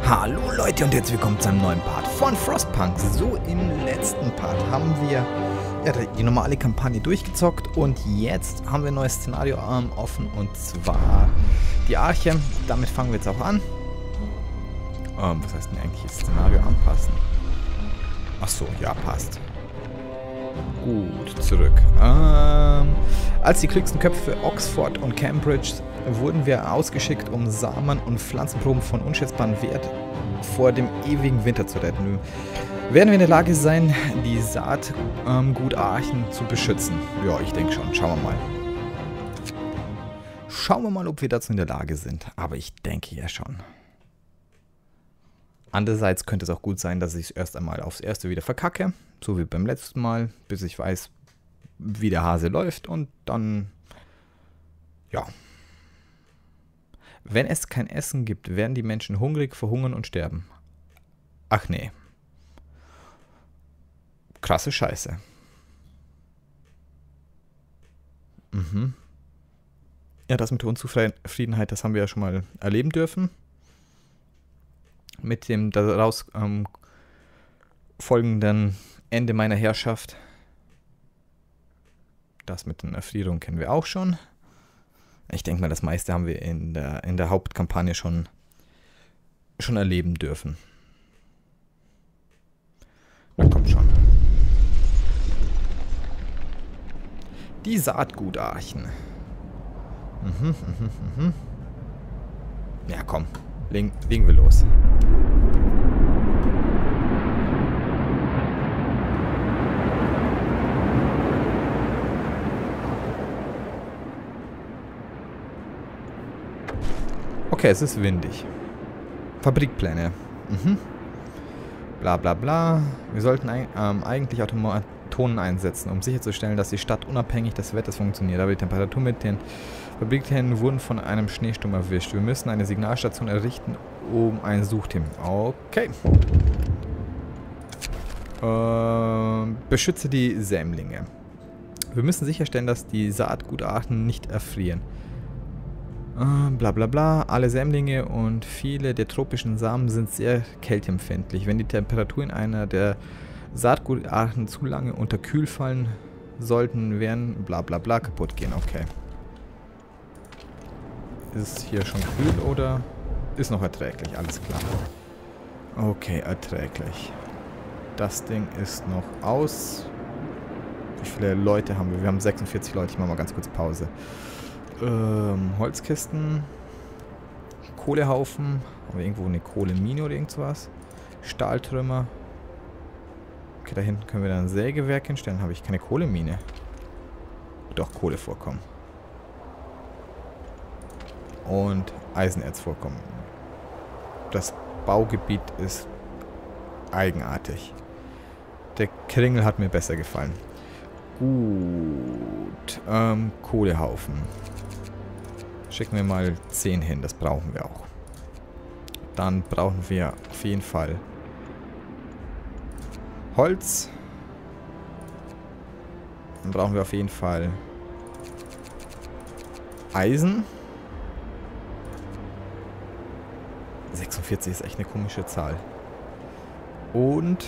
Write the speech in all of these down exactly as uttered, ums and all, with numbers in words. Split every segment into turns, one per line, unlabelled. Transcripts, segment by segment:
Hallo Leute und herzlich willkommen zu einem neuen Part von Frostpunk. So, im letzten Part haben wir ja, die normale Kampagne durchgezockt und jetzt haben wir ein neues Szenario ähm, offen und zwar die Arche. Damit fangen wir jetzt auch an. Ähm, was heißt denn eigentlich das Szenario anpassen? Achso, ja, passt. Gut, zurück. Ähm, als die klügsten Köpfe Oxford und Cambridge wurden wir ausgeschickt, um Samen und Pflanzenproben von unschätzbarem Wert vor dem ewigen Winter zu retten. Werden wir in der Lage sein, die Saatgutarchen ähm, zu beschützen? Ja, ich denke schon. Schauen wir mal. Schauen wir mal, ob wir dazu in der Lage sind. Aber ich denke ja schon. Andererseits könnte es auch gut sein, dass ich es erst einmal aufs Erste wieder verkacke. So wie beim letzten Mal, bis ich weiß, wie der Hase läuft. Und dann, ja. Wenn es kein Essen gibt, werden die Menschen hungrig, verhungern und sterben. Ach nee. Krasse Scheiße. Mhm. Ja, das mit der Unzufriedenheit, das haben wir ja schon mal erleben dürfen. Mit dem daraus ähm, folgenden Ende meiner Herrschaft. Das mit den Erfrierungen kennen wir auch schon. Ich denke mal, das meiste haben wir in der, in der Hauptkampagne schon, schon erleben dürfen. Na kommt schon. Die Saatgutarchen. Mhm, mhm, mhm. Ja, komm. Legen, legen wir los. Okay, es ist windig. Fabrikpläne. Mhm. Bla bla bla. Wir sollten ein, ähm, eigentlich Automationen einsetzen, um sicherzustellen, dass die Stadt unabhängig des Wetters funktioniert. Aber die Temperatur mit den Fabrikplänen wurden von einem Schneesturm erwischt. Wir müssen eine Signalstation errichten, um ein Suchteam. Okay. Ähm, beschütze die Sämlinge. Wir müssen sicherstellen, dass die Saatgutarten nicht erfrieren. Bla bla bla, alle Sämlinge und viele der tropischen Samen sind sehr kälteempfindlich. Wenn die Temperaturen einer der Saatgutarten zu lange unter Kühl fallen sollten, werden bla bla bla kaputt gehen. Okay. Ist hier schon kühl oder ist noch erträglich? Alles klar. Okay, erträglich. Das Ding ist noch aus. Wie viele Leute haben wir? Wir haben sechsundvierzig Leute. Ich mache mal ganz kurz Pause. Ähm, Holzkisten, Kohlehaufen, haben wir irgendwo eine Kohlemine oder irgendwas? Stahltrümmer. Okay, da hinten können wir dann ein Sägewerk hinstellen, habe ich keine Kohlemine. Doch, Kohlevorkommen. Und Eisenerzvorkommen. Das Baugebiet ist eigenartig. Der Kringel hat mir besser gefallen. Gut, ähm, Kohlehaufen. Schicken wir mal zehn hin, das brauchen wir auch. Dann brauchen wir auf jeden Fall Holz. Dann brauchen wir auf jeden Fall Eisen. sechsundvierzig ist echt eine komische Zahl. Und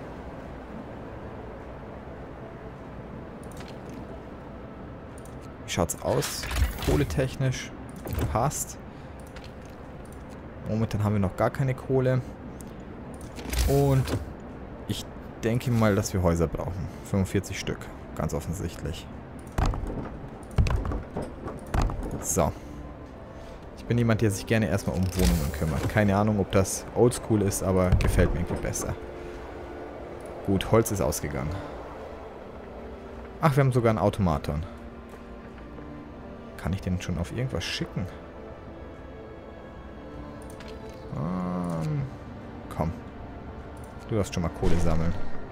wie schaut's aus? Kohletechnisch passt. Momentan haben wir noch gar keine Kohle. Und ich denke mal, dass wir Häuser brauchen. fünfundvierzig Stück. Ganz offensichtlich. So. Ich bin jemand, der sich gerne erstmal um Wohnungen kümmert. Keine Ahnung, ob das oldschool ist, aber gefällt mir irgendwie besser. Gut, Holz ist ausgegangen. Ach, wir haben sogar einen Automaton. Kann ich den schon auf irgendwas schicken? Ähm, komm. Du darfst schon mal Kohle sammeln.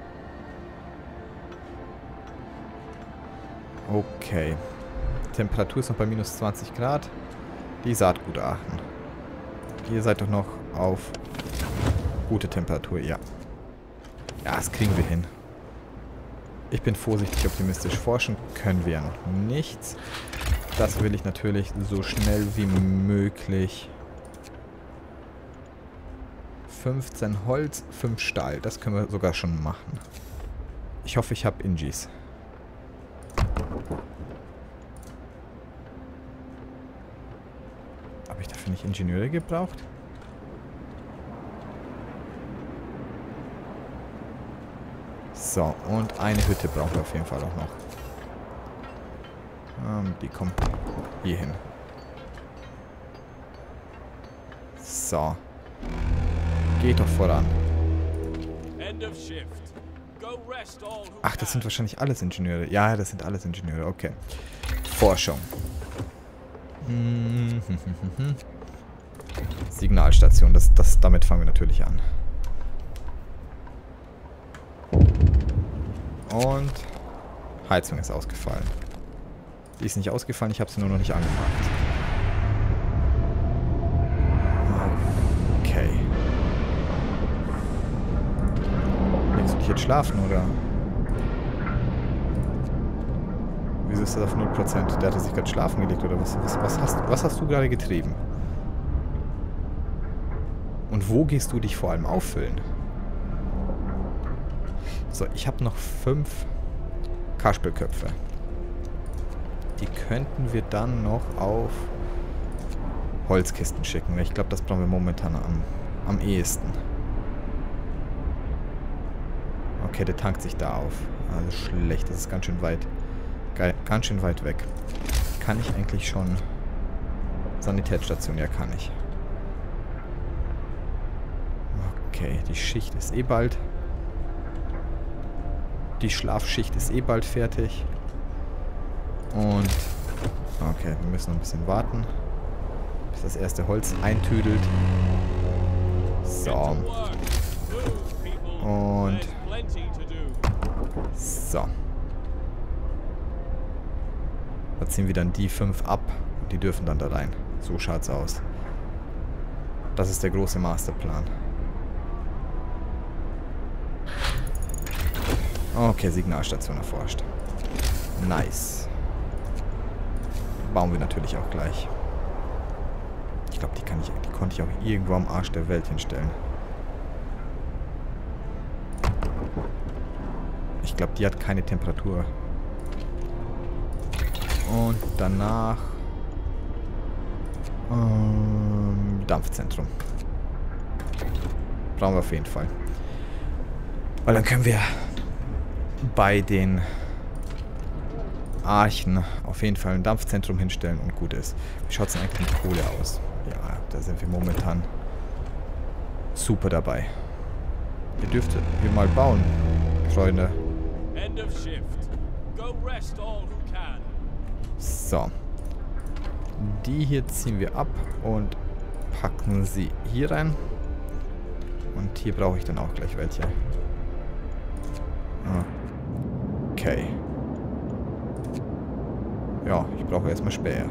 Okay. Temperatur ist noch bei minus zwanzig Grad. Die Saatgutarten. Ihr seid doch noch auf gute Temperatur, ja. Ja, das kriegen wir hin. Ich bin vorsichtig optimistisch. Forschen können wir ja noch nichts. Das will ich natürlich so schnell wie möglich fünfzehn Holz, fünf Stahl. Das können wir sogar schon machen. Ich hoffe, ich habe Ingis. Habe ich dafür nicht Ingenieure gebraucht? So, und eine Hütte brauchen wir auf jeden Fall auch noch. Ähm, die kommt hier hin. So. Geht doch voran. Ach, das sind wahrscheinlich alles Ingenieure. Ja, das sind alles Ingenieure. Okay. Forschung. Signalstation. Das, das, damit fangen wir natürlich an. Und Heizung ist ausgefallen. Die ist nicht ausgefallen, ich habe sie nur noch nicht angemacht. Okay. Legst du dich jetzt schlafen, oder? Wieso ist das auf null Prozent? Der hatte sich gerade schlafen gelegt, oder was, was, was, hast, was hast du gerade getrieben? Und wo gehst du dich vor allem auffüllen? So, ich habe noch fünf Kasperlköpfe. Die könnten wir dann noch auf Holzkisten schicken. Ich glaube, das brauchen wir momentan am, am ehesten. Okay, der tankt sich da auf. Also schlecht, das ist ganz schön weit. Geil, ganz schön weit weg. Kann ich eigentlich schon... Sanitätsstation, ja kann ich. Okay, die Schicht ist eh bald. Die Schlafschicht ist eh bald fertig. Und... Okay, wir müssen noch ein bisschen warten, bis das erste Holz eintüdelt. So. Und... So. Da ziehen wir dann die fünf ab. Und die dürfen dann da rein. So schaut's aus. Das ist der große Masterplan. Okay, Signalstation erforscht. Nice. Bauen wir natürlich auch gleich. Ich glaube, die kann ich, die konnte ich auch irgendwo am Arsch der Welt hinstellen. Ich glaube, die hat keine Temperatur. Und danach ähm, Dampfzentrum. Brauchen wir auf jeden Fall. Weil dann können wir bei den Archen auf jeden Fall ein Dampfzentrum hinstellen und gut ist. Wie schaut es denn eigentlich mit Kohle aus? Ja, da sind wir momentan super dabei. Ihr dürft hier mal bauen, Freunde. So. Die hier ziehen wir ab und packen sie hier rein. Und hier brauche ich dann auch gleich welche. Okay. Ja, ich brauche erstmal Späher.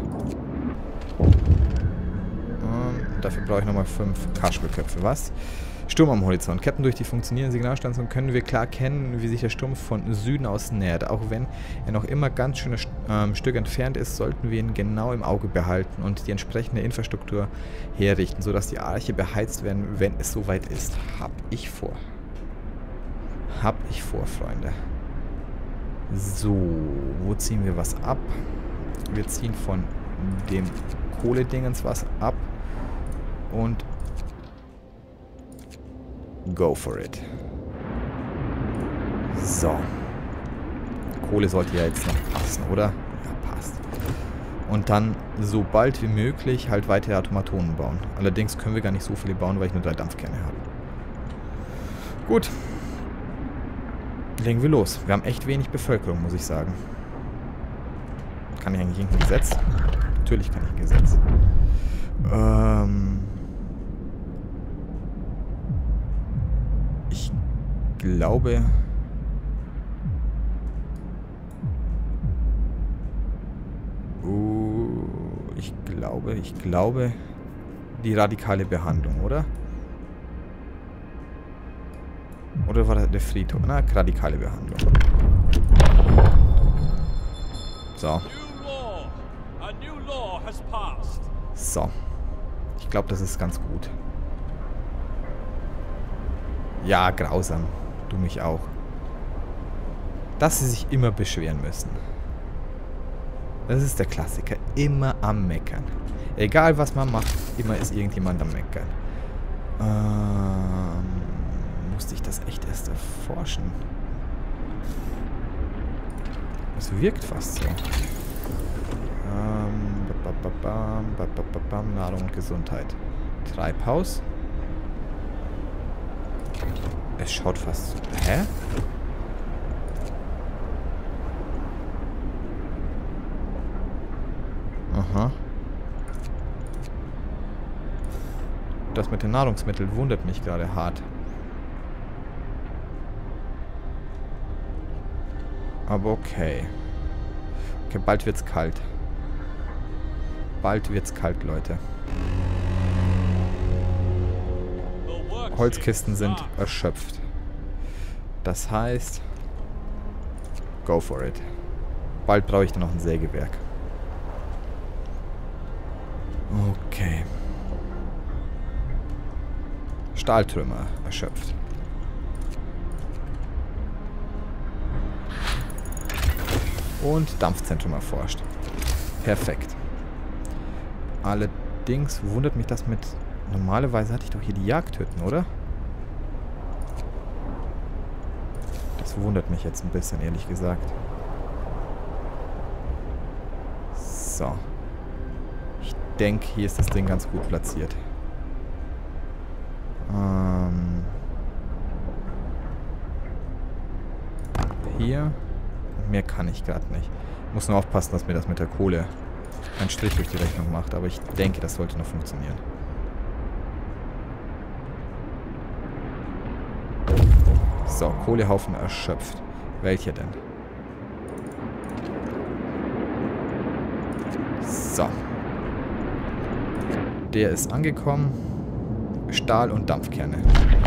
Ähm, dafür brauche ich nochmal fünf Kasperlköpfe. Was? Sturm am Horizont. Captain, durch die funktionierende Signalstation können wir klar erkennen, wie sich der Sturm von Süden aus nähert. Auch wenn er noch immer ganz schönes ähm, Stück entfernt ist, sollten wir ihn genau im Auge behalten und die entsprechende Infrastruktur herrichten, sodass die Arche beheizt werden, wenn es soweit ist. Hab ich vor. Hab ich vor, Freunde. So, wo ziehen wir was ab? Wir ziehen von dem Kohledingens was ab und go for it. So. Kohle sollte ja jetzt noch passen, oder? Ja, passt. Und dann so bald wie möglich halt weitere Automatonen bauen. Allerdings können wir gar nicht so viele bauen, weil ich nur drei Dampfkerne habe. Gut. Legen wir los. Wir haben echt wenig Bevölkerung, muss ich sagen. Kann ich eigentlich irgendein Gesetz? Natürlich kann ich ein Gesetz. Ähm... Ich glaube... Uh, ich glaube, ich glaube... Die radikale Behandlung, oder? Oder war das der Friedhof? Na, radikale Behandlung. So. So. Ich glaube, das ist ganz gut. Ja, grausam. Du mich auch. Dass sie sich immer beschweren müssen. Das ist der Klassiker. Immer am Meckern. Egal was man macht, immer ist irgendjemand am Meckern. Ähm, musste ich das echt erst erforschen? Es wirkt fast so. Ähm, bababam, bababam, Nahrung und Gesundheit. Treibhaus. Es schaut fast so. Hä? Aha. Das mit den Nahrungsmitteln wundert mich gerade hart. Aber okay. Okay, bald wird's kalt. Bald wird's kalt, Leute. Holzkisten sind erschöpft. Das heißt... Go for it. Bald brauche ich dann noch ein Sägewerk. Okay. Stahltrümmer erschöpft. Und Dampfzentrum erforscht. Perfekt. Allerdings wundert mich das mit... Normalerweise hatte ich doch hier die Jagdhütten, oder? Das wundert mich jetzt ein bisschen, ehrlich gesagt. So. Ich denke, hier ist das Ding ganz gut platziert. Ähm... Hier... Mehr kann ich gerade nicht. Muss nur aufpassen, dass mir das mit der Kohle einen Strich durch die Rechnung macht. Aber ich denke, das sollte noch funktionieren. So, Kohlehaufen erschöpft. Welcher denn? So. Der ist angekommen. Stahl und Dampfkerne.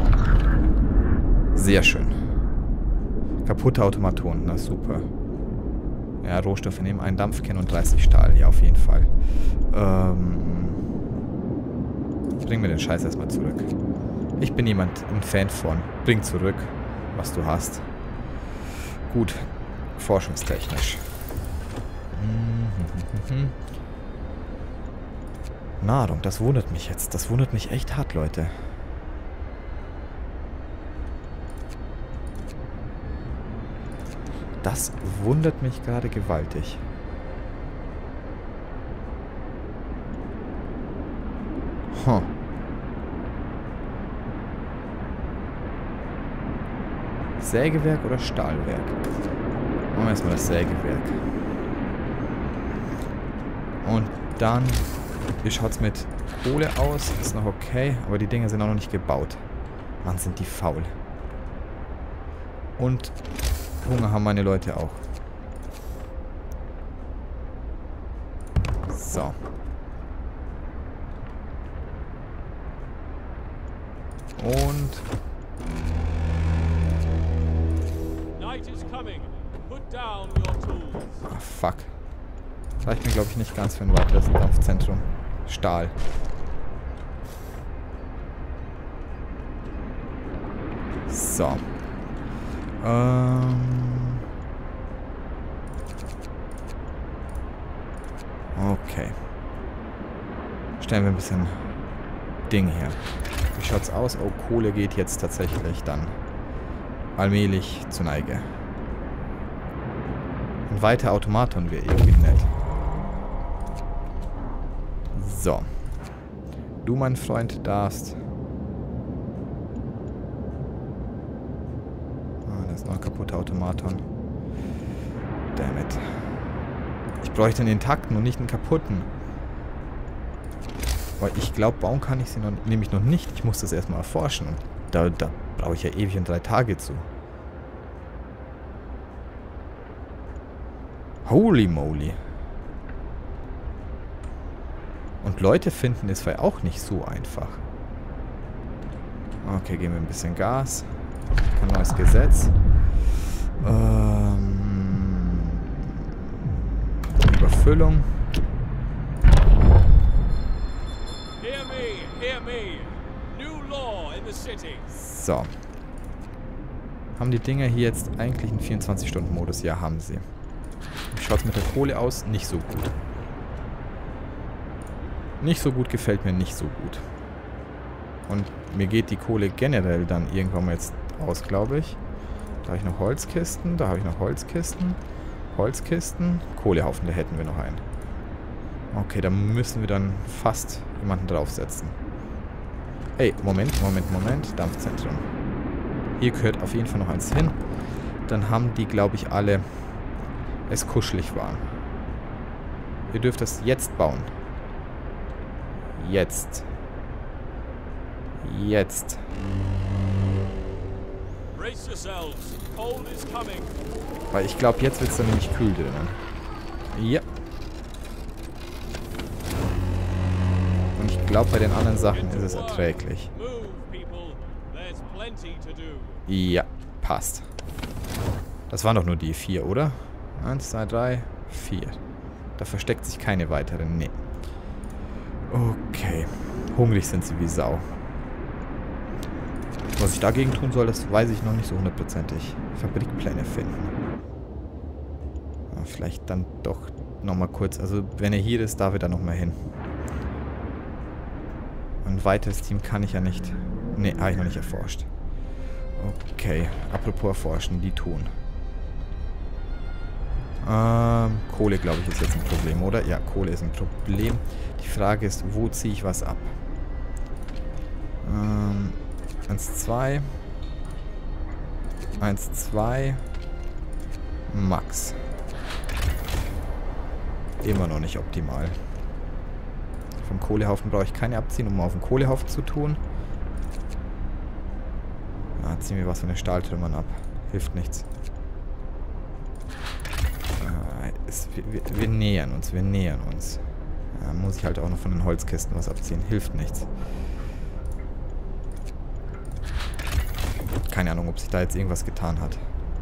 Sehr schön. Kaputte Automaton, na super. Ja, Rohstoffe nehmen einen Dampfkern und dreißig Stahl, ja auf jeden Fall. Ähm, bring mir den Scheiß erstmal zurück. Ich bin jemand, ein Fan von. Bring zurück, was du hast. Gut, forschungstechnisch. Mhm. Nahrung, das wundert mich jetzt. Das wundert mich echt hart, Leute. Das wundert mich gerade gewaltig. Huh. Sägewerk oder Stahlwerk? Machen wir erstmal das Sägewerk. Und dann, wie schaut es mit Kohle aus? Ist noch okay, aber die Dinger sind auch noch nicht gebaut. Mann, sind die faul. Und Hunger haben meine Leute auch. So. Und... Ah, fuck. Das reicht mir, glaube ich, nicht ganz für ein weiteres Dampfzentrum. Stahl. So. Ähm... Okay. Stellen wir ein bisschen Ding her. Wie schaut's aus? Oh, Kohle geht jetzt tatsächlich dann allmählich zur Neige. Ein weiter Automaton wäre irgendwie nett. So. Du, mein Freund, darfst... Ah, das ist noch ein kaputter Automaton. Dammit. Ich bräuchte einen intakten und nicht einen kaputten. Weil ich glaube, bauen kann ich sie noch, nämlich noch nicht. Ich muss das erstmal erforschen. Und da, da brauche ich ja ewig und drei Tage zu. Holy moly. Und Leute finden es vielleicht auch nicht so einfach. Okay, geben wir ein bisschen Gas. Kein neues Gesetz. Ähm, Überfüllung. So. Haben die Dinger hier jetzt eigentlich einen vierundzwanzig-Stunden-Modus? Ja, haben sie. Wie schaut es mit der Kohle aus? Nicht so gut. Nicht so gut gefällt mir nicht so gut. Und mir geht die Kohle generell dann irgendwann mal jetzt aus, glaube ich. Da habe ich noch Holzkisten, da habe ich noch Holzkisten. Holzkisten, Kohlehaufen, da hätten wir noch einen. Okay, da müssen wir dann fast jemanden draufsetzen. Hey, Moment, Moment, Moment, Dampfzentrum. Hier gehört auf jeden Fall noch eins hin. Dann haben die, glaube ich, alle es kuschelig waren. Ihr dürft das jetzt bauen. Jetzt. Jetzt. Weil ich glaube, jetzt wird es dann nämlich kühl drinnen. Ja. Und ich glaube, bei den anderen Sachen ist es erträglich. Ja, passt. Das waren doch nur die vier, oder? Eins, zwei, drei, vier. Da versteckt sich keine weiteren. Nee. Okay. Hungrig sind sie wie Sau. Was ich dagegen tun soll, das weiß ich noch nicht so hundertprozentig. Fabrikpläne finden. Ja, vielleicht dann doch nochmal kurz. Also wenn er hier ist, darf er da nochmal hin. Ein weiteres Team kann ich ja nicht. Ne, habe ich noch nicht erforscht. Okay. Apropos erforschen, die tun. Ähm, Kohle, glaube ich, ist jetzt ein Problem, oder? Ja, Kohle ist ein Problem. Die Frage ist, wo ziehe ich was ab? Ähm, eins, zwei. eins, zwei. Max. Immer noch nicht optimal. Vom Kohlehaufen brauche ich keine abziehen, um auf den Kohlehaufen zu tun. Ah, ziehen wir was von den Stahltrümmern ab. Hilft nichts. Es, wir, wir, wir nähern uns, wir nähern uns. Ja, muss ich halt auch noch von den Holzkisten was abziehen. Hilft nichts. Keine Ahnung, ob sich da jetzt irgendwas getan hat.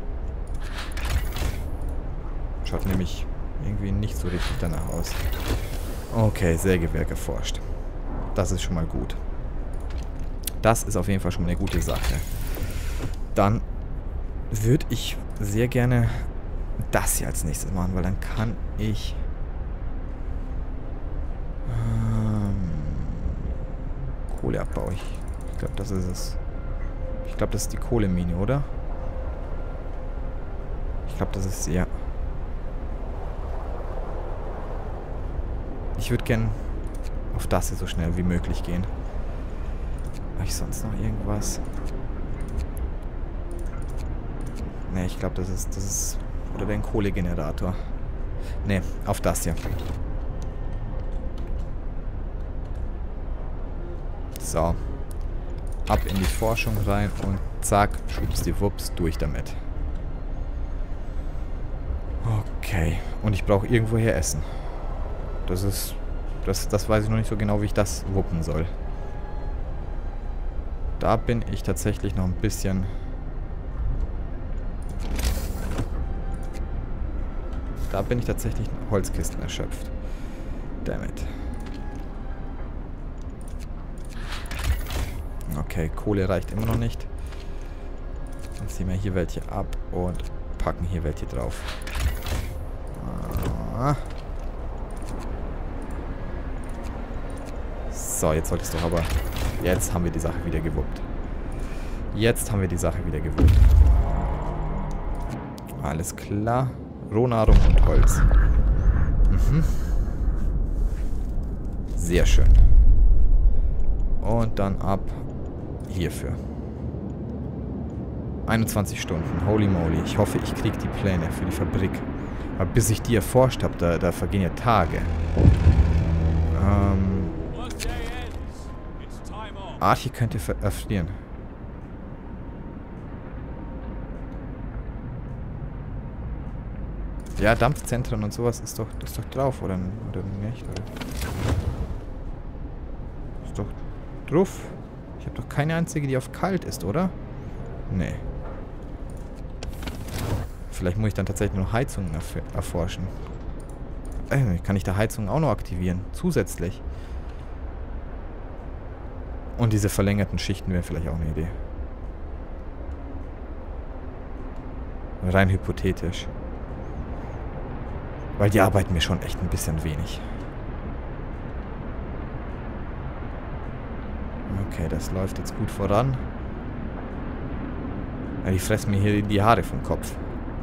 Schaut nämlich irgendwie nicht so richtig danach aus. Okay, Sägewerk erforscht. Das ist schon mal gut. Das ist auf jeden Fall schon mal eine gute Sache. Dann würde ich sehr gerne das hier als nächstes machen, weil dann kann ich ähm, Kohleabbau. Ich, ich glaube, das ist es. Ich glaube, das ist die Kohlemine, oder? Ich glaube, das ist ja. Ich würde gern auf das hier so schnell wie möglich gehen. Habe ich sonst noch irgendwas? Ne, ich glaube, das ist, das ist... Oder wäre ein Kohlegenerator. Ne, auf das hier. So. Ab in die Forschung rein und zack, schwuppsdiwupps, durch damit. Okay. Und ich brauche irgendwoher Essen. Das ist... Das, das weiß ich noch nicht so genau, wie ich das wuppen soll. Da bin ich tatsächlich noch ein bisschen... Da bin ich tatsächlich Holzkisten erschöpft. Dammit. Okay, Kohle reicht immer noch nicht. Dann ziehen wir hier welche ab und packen hier welche drauf. Ah. So, jetzt sollte es doch aber... Jetzt haben wir die Sache wieder gewuppt. Jetzt haben wir die Sache wieder gewuppt. Alles klar. Rohnahrung und Holz. Mhm. Sehr schön. Und dann ab hierfür. einundzwanzig Stunden. Holy moly. Ich hoffe, ich kriege die Pläne für die Fabrik. Aber bis ich die erforscht habe, da, da vergehen ja Tage. Ähm... Archie könnte erfrieren. Ja, Dampfzentren und sowas ist doch, ist doch drauf, oder, oder nicht? Oder? Ist doch drauf. Ich habe doch keine einzige, die auf kalt ist, oder? Nee. Vielleicht muss ich dann tatsächlich noch Heizungen erf erforschen. Äh, kann ich da Heizungen auch noch aktivieren? Zusätzlich. Und diese verlängerten Schichten wären vielleicht auch eine Idee. Rein hypothetisch. Weil die arbeiten mir schon echt ein bisschen wenig. Okay, das läuft jetzt gut voran. Ja, die fressen mir hier die Haare vom Kopf.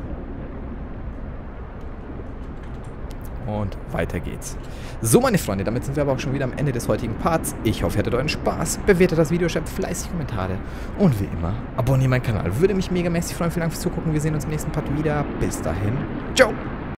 Und weiter geht's. So, meine Freunde, damit sind wir aber auch schon wieder am Ende des heutigen Parts. Ich hoffe, ihr hattet euren Spaß. Bewertet das Video, schreibt fleißig Kommentare. Und wie immer, abonniert meinen Kanal. Würde mich megamäßig freuen. Vielen Dank fürs Zugucken. Wir sehen uns im nächsten Part wieder. Bis dahin. Ciao!